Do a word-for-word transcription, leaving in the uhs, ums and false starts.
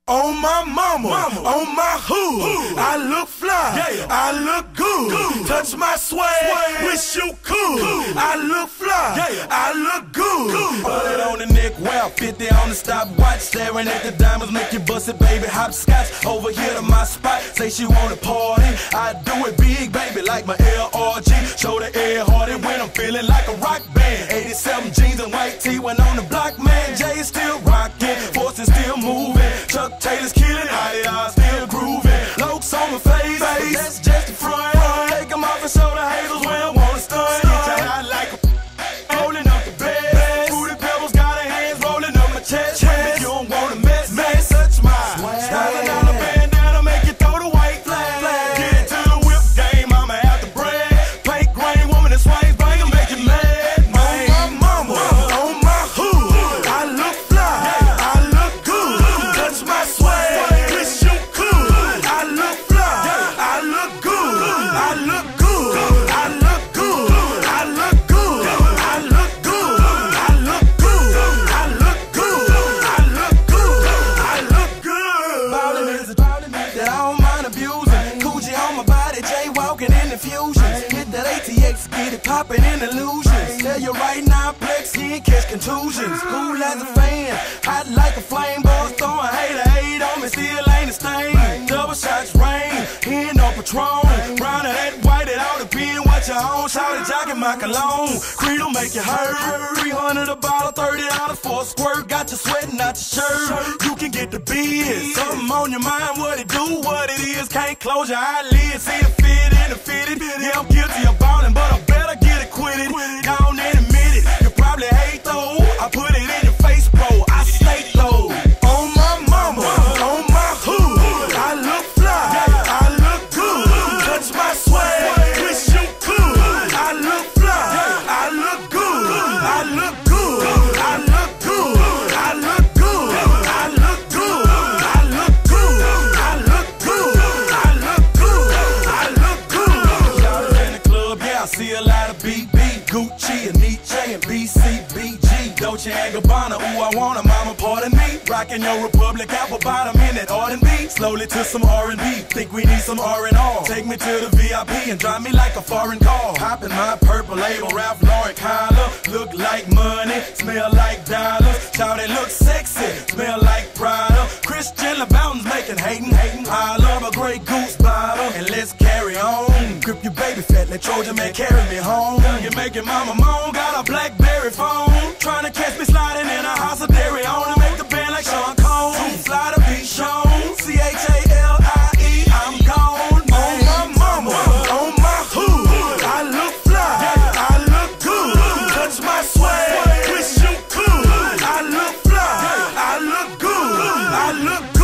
On my mama, mama, on my hood, hood. I look fly, yeah. I look good. good. Touch my swag, swag. Wish you could. could. I look fly, yeah. I look good. good. Put it on the neck, wow, fifty on the stopwatch. Staring at the diamonds, make you bust it, baby. Hopscotch over here to my spot. Say she wanna party, I do it big, baby, like my L R G. Show the air hardy when I'm feeling like a rock band. eighty-seven jeans and white tee when on the block, man. Jay is still rocking, Force is still moving. Chuck Taylor's killing, I still grooving. Lokes on my face, face. That's just the front. Take them off and show the haters when I wanna stun. Get your high like a rolling up the bed. Fruity Pebbles got her hands rolling up my chest. If you don't wanna mess, mess, touch my swag. Down the bandana, make you throw the white flag. Get into the whip game, I'ma have to brag. Paint grain, woman that swings, bang and make you mad. On my mama, on my hood, I look fly, I look good. Touch my swag, wish you could. I look fly, I look good. I look good, I look good. I look good, I look good. I look good, I look good. I look good, I look good. Ballin' is a ballin' that I don't mind abusing. Coochie on my body, jaywalking in the fusions. Hit that A T X, get it poppin' in illusions. Tell you right now, Plex, he ain't catch contusions. Cool as a fan, hot like a flame. Boys throwing hate to hate on me, still ain't a stain. Double shots rain, he ain't no Patron. Brown and that white, it all depend what you own. Shout it, jockin' my cologne. Creed'll make you hurt. three hundred a bottle, thirty dollars for a squirt. Got you sweating out your shirt. You can get the biz. Something on your mind, what it do, what it is. Can't close your eyelids, see the fit in the fitted. Yeah, I'm guilty of ballin', but I better get acquitted. Gone and admit it. You probably hate though. I put it in your face, bro. I stay low. On my mama, on my hood, I look fly, I look good. Touch my swag, wish you could. I look fly, I look good. I look good, I look good. I look good, I look good. I look good, I look good. I look good, I look good. Y'all in the club, yeah, I see a lot of B B, Gucci and Nietzsche and B C B G. Dolce and Gabbana, ooh, I want a mama, pardon me. Rockin' your Republic apple bottom in that R and B. Slowly to some R and B, think we need some R and R. Take me to the V I P and drive me like a foreign car. Hop in my purple label, Ralph Lauren collar. Look like money, smell like dollars. Shout it, look sexy, smell like Prada. Christian LeBounton's making hatin', hatin'. I love a Grey Goose bottle, and let's carry on. Grip your baby fat, let Trojan man carry me home. You making mama moan, got a BlackBerry phone. Trying to catch me sliding in a house of dairy on to make the band like Sean Combs. Too fly to be shown. C H A L I E, I'm gone. On my mama, on my hood, I look fly, I look good. Touch my swag, wish you could. I look fly, I look good. I look